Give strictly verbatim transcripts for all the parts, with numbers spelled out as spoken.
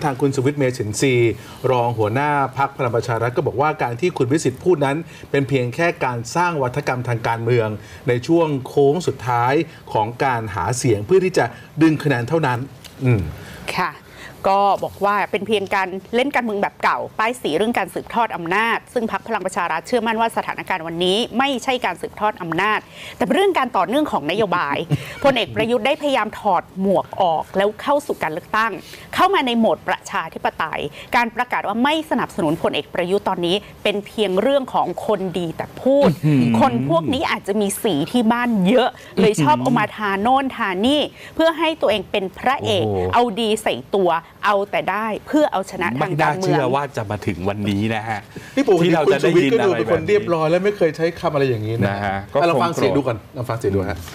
ทางคุณสุวิทย์เมษินทรีย์รองหัวหน้าพรรคพลังประชารัฐก็บอกว่าการที่คุณวิสิทธิ์พูดนั้นเป็นเพียงแค่การสร้างวัฒกรรมทางการเมืองในช่วงโค้งสุดท้ายของการหาเสียงเพื่อที่จะดึงคะแนนเท่านั้นอืมค่ะก็บอกว่าเป็นเพียงการเล่นการเมืองแบบเก่าป้ายสีเรื่องการสืบทอดอำนาจซึ่งพรรคพลังประชารัฐเชื่อมั่นว่าสถานการณ์วันนี้ไม่ใช่การสืบทอดอำนาจแต่เรื่องการต่อเนื่องของนโยบาย พลเอกประยุทธ์ได้พยายามถอดหมวกออกแล้วเข้าสู่การเลือกตั้งเข้ามาในโหมดประชาธิปไตยการประกาศว่าไม่สนับสนุนพลเอกประยุทธ์ตอนนี้เป็นเพียงเรื่องของคนดีแต่พูด คนพวกนี้อาจจะมีสีที่บ้านเยอะเลยชอบเอามาทาโน่นทานี่เพื่อให้ตัวเองเป็นพระเอกเอาดีใส่ตัวเอาแต่ได้เพื่อเอาชนะทางการเมืองไม่น่าเชื่อว่าจะมาถึงวันนี้นะฮะที่เราจะได้ยินอะไรแบบนี้เป็นคนเรียบร้อยและไม่เคยใช้คำอะไรอย่างนี้นะฮะก็เราฟังเสียงดูก่อนเราฟังเสียงดูฮะ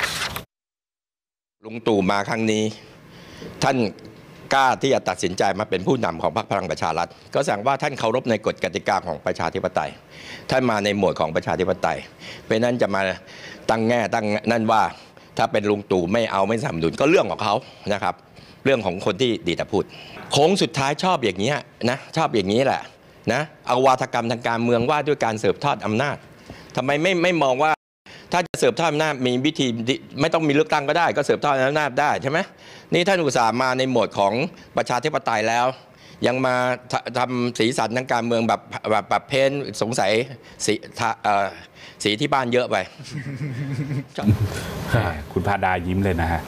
ลุงตู่มาครั้งนี้ท่านกล้าที่จะตัดสินใจมาเป็นผู้นำของพรรคพลังประชารัฐก็แสดงว่าท่านเคารพในกฎกติกาของประชาธิปไตยท่านมาในโหมดของประชาธิปไตยเพราะนั้นจะมาตั้งแง่ตั้งนั่นว่าถ้าเป็นลุงตู่ไม่เอาไม่สนับสนุนก็เรื่องของเขานะครับเรื่องของคนที่ดีแต่พูดโค้งสุดท้ายชอบอย่างนี้นะชอบอย่างนี้แหละนะเอาวาทกรรมทางการเมืองว่าด้วยการสืบทอดอำนาจทำไมไม่ไม่มองว่าถ้าจะสืบทอดอำนาจมีวิธีไม่ต้องมีเลือกตั้งก็ได้ก็สืบทอดอำนาจได้ใช่ไหมนี่ท่านอุตส่าห์มาในโหมดของประชาธิปไตยแล้วยังมาทำสีสันทางการเมืองแบบแบบแบบเพ้นสงสัยสีสีที่บ้านเยอะไปคุณพาดายิ้มเลยนะฮะ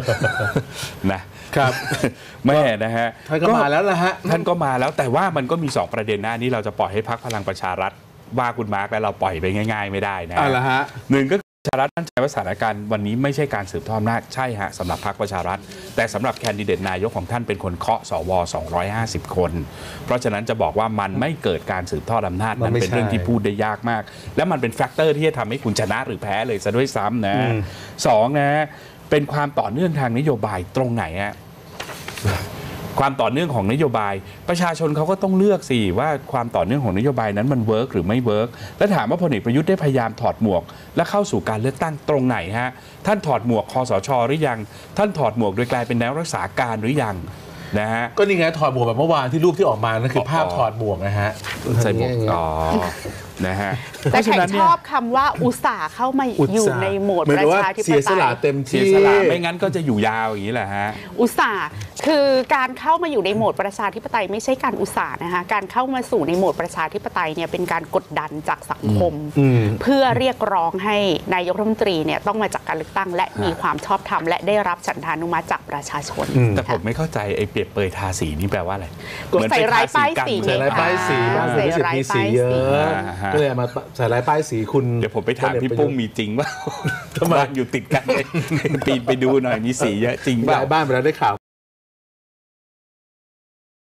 นะครับแม่นะฮะท่านก็มาแล้วนะฮะท่านก็มาแล้วแต่ว่ามันก็มีสองประเด็นนะนี่เราจะปล่อยให้พรรคพลังประชารัฐว่าคุณมาร์คแล้วเราปล่อยไปง่ายๆไม่ได้นะฮะหนึ่งก็ประชารัฐมั่นใจว่าสถานการณ์วันนี้ไม่ใช่การสืบทอดอำนาจใช่ฮะสำหรับพรรคประชารัฐแต่สำหรับแคนดิเดตนายกของท่านเป็นคนเคาะสวสองร้อยห้าสิบคนเพราะฉะนั้นจะบอกว่ามันไม่เกิดการสืบทอดอำนาจนั้นเป็นเรื่องที่พูดได้ยากมากและมันเป็นแฟกเตอร์ที่จะทำให้คุณชนะหรือแพ้เลยซะด้วยซ้ำนะสองนะเป็นความต่อเนื่องทางนโยบายตรงไหนฮะความต่อเนื่องของนโยบายประชาชนเขาก็ต้องเลือกสิว่าความต่อเนื่องของนโยบายนั้นมันเวิร์กหรือไม่เวิร์กและถามว่าพลเอกประยุทธ์ได้พยายามถอดหมวกและเข้าสู่การเลือกตั้งตรงไหนฮะท่านถอดหมวกคสช.หรือยังท่านถอดหมวกโดยกลายเป็นแนวรักษาการหรือยังนะฮะก็นี่ไงถอดหมวกแบบเมื่อวานที่รูปที่ออกมานั่นคือภาพถอดหมวกนะฮะใส่หมวกอ๋อนะฮะแต่ฉันชอบคำว่าอุตส่าห์เข้ามาอยู่ในโหมดประชาธิปไตยเสียสละเต็มที่ไม่งั้นก็จะอยู่ยาวอย่างนี้แหละฮะอุตส่าห์คือการเข้ามาอยู่ในโหมดประชาธิปไตยไม่ใช่การอุตส่าห์นะคะการเข้ามาสู่ในโหมดประชาธิปไตยเนี่ยเป็นการกดดันจากสังคมเพื่อเรียกร้องให้นายกรัฐมนตรีเนี่ยต้องมาจากการเลือกตั้งและมีความชอบธรรมและได้รับฉันทานุมัติจากประชาชนแต่ผมไม่เข้าใจไอ้เปรียบเปรยทาสีนี่แปลว่าอะไรใส่ร้ายป้ายสีใส่ร้ายป้ายสีบ้างใส่ร้ายป้ายสีเยอะก็เลยมาใส่ร้ายป้ายสีคุณเดี๋ยวผมไปถามพี่ปุ้งมีจริงว่าบ้านอยู่ติดกันปีนไปดูหน่อยมีสีเยอะจริงป่ะบ้านไปแล้วได้ข่าว